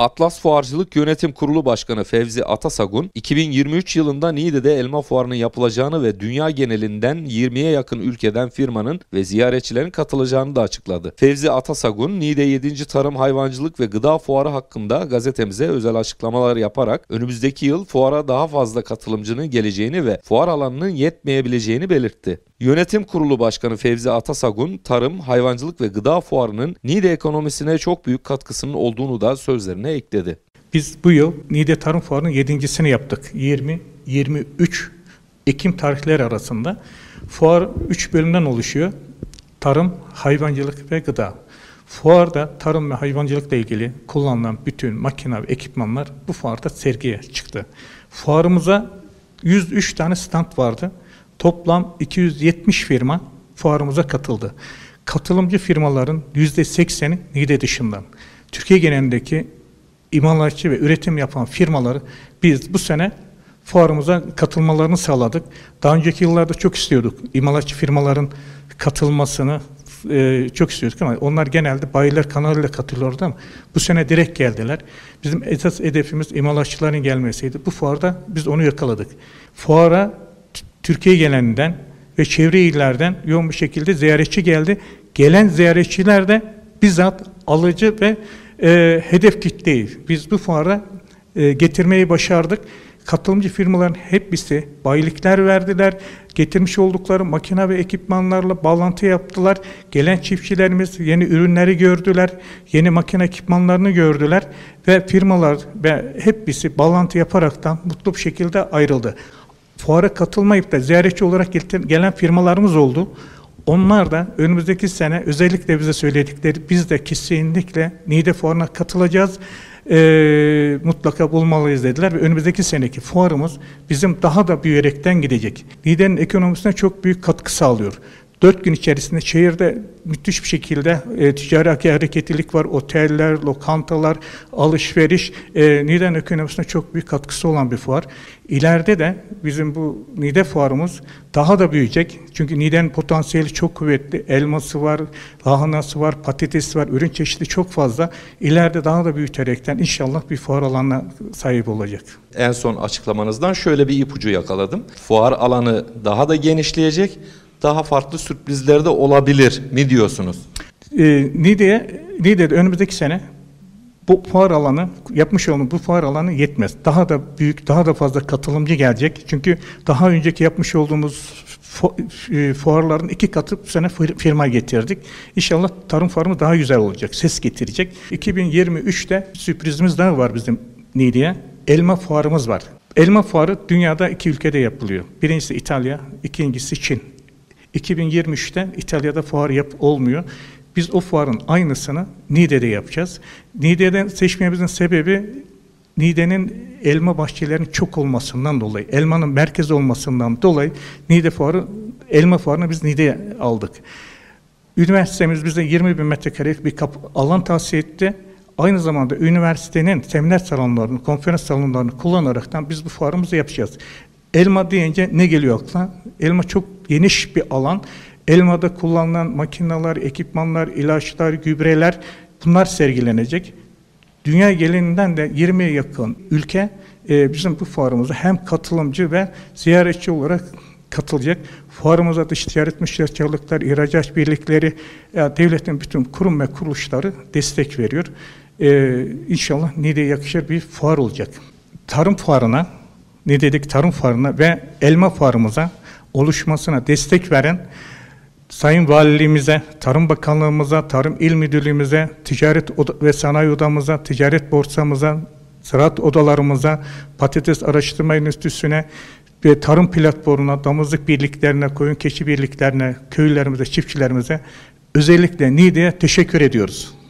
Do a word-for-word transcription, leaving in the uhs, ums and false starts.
Atlas Fuarcılık Yönetim Kurulu Başkanı Fevzi Atasagun, iki bin yirmi üç yılında Niğde'de elma fuarının yapılacağını ve dünya genelinden yirmiye yakın ülkeden firmanın ve ziyaretçilerin katılacağını da açıkladı. Fevzi Atasagun, Niğde yedinci Tarım, Hayvancılık ve Gıda Fuarı hakkında gazetemize özel açıklamalar yaparak önümüzdeki yıl fuara daha fazla katılımcının geleceğini ve fuar alanının yetmeyebileceğini belirtti. Yönetim Kurulu Başkanı Fevzi Atasagun, tarım, hayvancılık ve gıda fuarının Niğde ekonomisine çok büyük katkısının olduğunu da sözlerine ekledi. Biz bu yıl Niğde Tarım Fuarı'nın yedincisini yaptık. yirmi yirmi üç Ekim tarihleri arasında. Fuar üç bölümden oluşuyor. Tarım, hayvancılık ve gıda. Fuarda tarım ve hayvancılıkla ilgili kullanılan bütün makine ve ekipmanlar bu fuarda sergiye çıktı. Fuarımıza yüz üç tane stand vardı. Toplam iki yüz yetmiş firma fuarımıza katıldı. Katılımcı firmaların yüzde sekseni Niğde dışından. Türkiye genelindeki imalatçı ve üretim yapan firmaları biz bu sene fuarımıza katılmalarını sağladık. Daha önceki yıllarda çok istiyorduk imalatçı firmaların katılmasını e, çok istiyorduk ama onlar genelde bayiler kanalıyla katılıyordu ama bu sene direkt geldiler. Bizim esas hedefimiz imalatçıların gelmesiydi. Bu fuarda biz onu yakaladık. Fuara Türkiye genelinden ve çevre illerden yoğun bir şekilde ziyaretçi geldi. Gelen ziyaretçiler de bizzat alıcı ve e, hedef kitleyi biz bu fuara e, getirmeyi başardık. Katılımcı firmaların hepsi bayilikler verdiler. Getirmiş oldukları makine ve ekipmanlarla bağlantı yaptılar. Gelen çiftçilerimiz yeni ürünleri gördüler. Yeni makine ekipmanlarını gördüler. Ve firmalar ve hepsi bağlantı yaparaktan mutlu bir şekilde ayrıldı. Fuara katılmayıp da ziyaretçi olarak gelen firmalarımız oldu. Onlar da önümüzdeki sene özellikle bize söyledikleri biz de kesinlikle Niğde Fuarı'na katılacağız. E, mutlaka bulmalıyız dediler ve önümüzdeki seneki fuarımız bizim daha da büyüyerekten gidecek. Niğde'nin ekonomisine çok büyük katkı sağlıyor. Dört gün içerisinde şehirde müthiş bir şekilde e, ticari hareketlilik var. Oteller, lokantalar, alışveriş. E, Niğde'nin ekonomisine çok büyük katkısı olan bir fuar. İleride de bizim bu Niğde fuarımız daha da büyüyecek. Çünkü Niğde'nin potansiyeli çok kuvvetli. Elması var, lahanası var, patatesi var. Ürün çeşidi çok fazla. İleride daha da büyüterekten inşallah bir fuar alanına sahip olacak. En son açıklamanızdan şöyle bir ipucu yakaladım. Fuar alanı daha da genişleyecek. Daha farklı sürprizler de olabilir mi diyorsunuz? Ee, Niğde'ye, Niğde'de önümüzdeki sene bu fuar alanı, yapmış olduğumuz bu fuar alanı yetmez. Daha da büyük, daha da fazla katılımcı gelecek. Çünkü daha önceki yapmış olduğumuz fu, e, fuarların iki katı bu sene firma getirdik. İnşallah tarım fuarımız daha güzel olacak, ses getirecek. iki bin yirmi üçte sürprizimiz daha var bizim Niğde'ye. Elma fuarımız var. Elma fuarı dünyada iki ülkede yapılıyor. Birincisi İtalya, ikincisi Çin. iki bin yirmi üçte İtalya'da fuar yap olmuyor. Biz o fuarın aynısını Niğde'de yapacağız. Niğde'den seçmemizin sebebi Niğde'nin elma bahçelerinin çok olmasından dolayı, elmanın merkezi olmasından dolayı Niğde fuarı, elma fuarını biz Niğde'ye aldık. Üniversitemiz bize yirmi bin metrekarelik bir alan tahsis etti. Aynı zamanda üniversitenin seminer salonlarını, konferans salonlarını kullanaraktan biz bu fuarımızı yapacağız. Elma deyince ne geliyor aklına? Elma çok geniş bir alan. Elmada kullanılan makineler, ekipmanlar, ilaçlar, gübreler bunlar sergilenecek. Dünya genelinden de yirmiye yakın ülke e, bizim bu fuarımıza hem katılımcı ve ziyaretçi olarak katılacak. Fuarımıza dış ticaret müşteriçilikler, ihracat birlikleri, ya devletin bütün kurum ve kuruluşları destek veriyor. E, İnşallah Niğde'ye yakışır bir fuar olacak. Tarım fuarına, Niğde'deki tarım fuarına ve elma fuarımıza oluşmasına destek veren Sayın Valiliğimize, Tarım Bakanlığımıza, Tarım İl Müdürlüğümüze, Ticaret ve Sanayi Odamıza, Ticaret Borsamıza, Ziraat Odalarımıza, Patates Araştırma Enstitüsü'ne ve Tarım Platformu'na, damızlık birliklerine, koyun keçi birliklerine, köylerimize, çiftçilerimize özellikle Niğde'ye teşekkür ediyoruz.